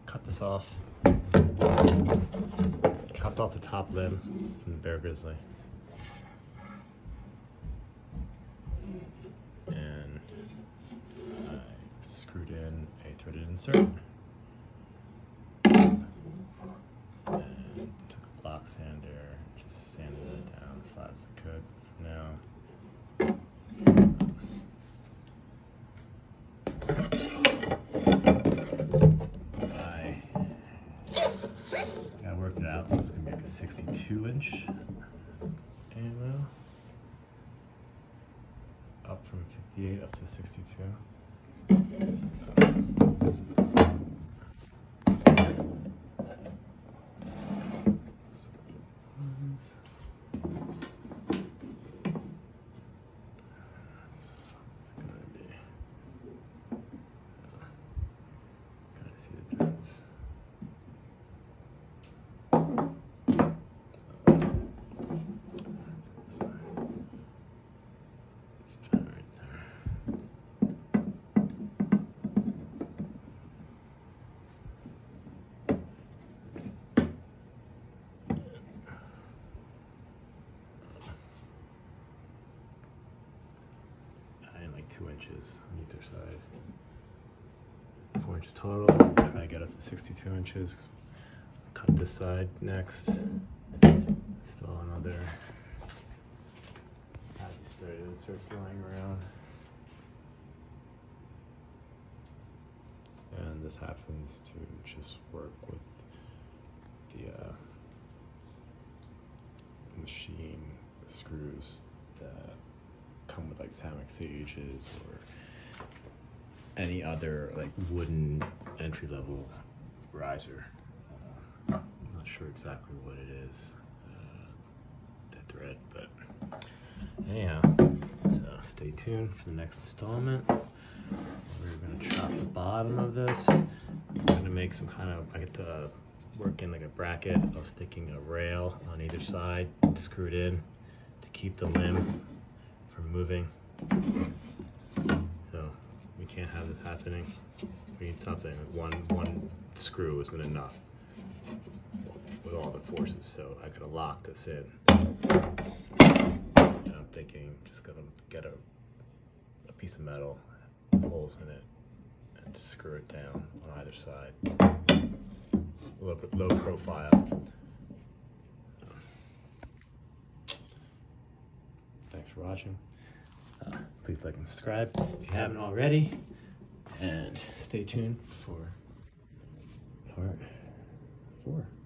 cut this off. Chopped off the top limb from the bear grizzly. And I screwed in a threaded insert. And took a block sander, just sanded it down as flat as I could for now. I worked it out, so it's going to be like a 62-inch ammo. Up from 58 up to 62. See the difference. Let's try right there. I need like 2 inches on either side. 4 inches total. Try to get up to 62 inches. Cut this side next. Still another. Have these threaded inserts lying around. And this happens to just work with the machine screws that come with like ceramic sages or any other like wooden entry-level riser. I'm not sure exactly what it is, the thread, but anyhow, so stay tuned for the next installment. We're gonna chop the bottom of this. I'm gonna make some kind of, I get to work in like a bracket. I was thinking a rail on either side, screw it in to keep the limb from moving. So we can't have this happening. We need something. One screw isn't enough with all the forces, so I could have locked this in. And I'm thinking just gonna get a piece of metal, holes in it, and just screw it down on either side. A little bit low profile. Thanks for watching. Please like and subscribe if you haven't already, and stay tuned for part 4.